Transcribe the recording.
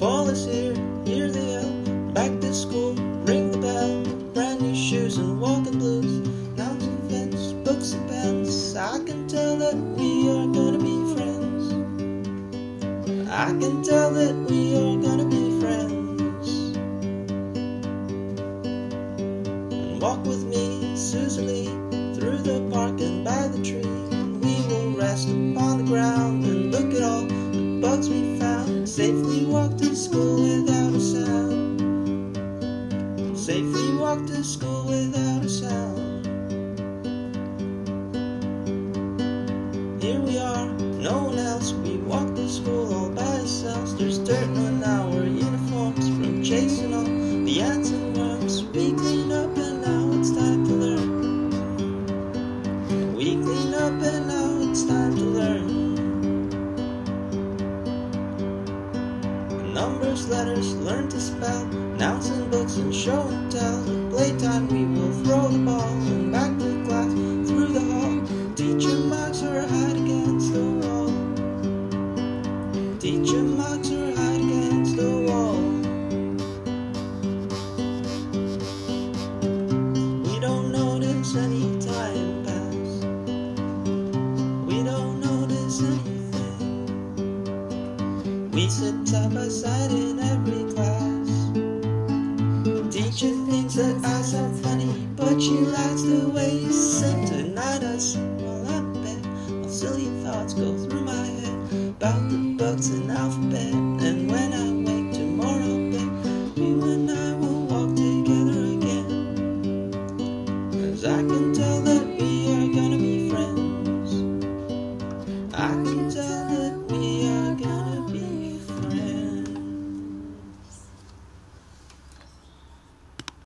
Fall is here, hear the yell. Back to school, ring the bell. Brand new shoes and walking blues. Nouns and fence, books and pens. I can tell that we are gonna be friends. I can tell that we are gonna be friends. And walk with me, Susan Lee, through the park and by the tree. We will rest upon the ground and look at all the bugs we found. Safely walk to school without a sound. Safely walk to school without a sound. Here we are, no one else. We walk to school all by ourselves. There's dirt on our uniforms from chasing all the ants and worms. We clean up and now it's time to learn. We clean up and now it's time to learn. Numbers, letters, learn to spell. Nouns and books and show and tell. At playtime we will throw the ball and back to class through the hall. Teacher marks her hide against the wall. Teacher marks her hide against the wall. We don't notice any time pass. We don't notice anything. We sit side by side in every class. Teacher thinks that I sound funny, but she likes the way you sing. Tonight I sing while I'm in bed. All silly thoughts go through my head about the books and alphabet. And when I wake tomorrow, babe, you and I will walk together again. 'Cause I can tell that we are gonna be friends. I can tell that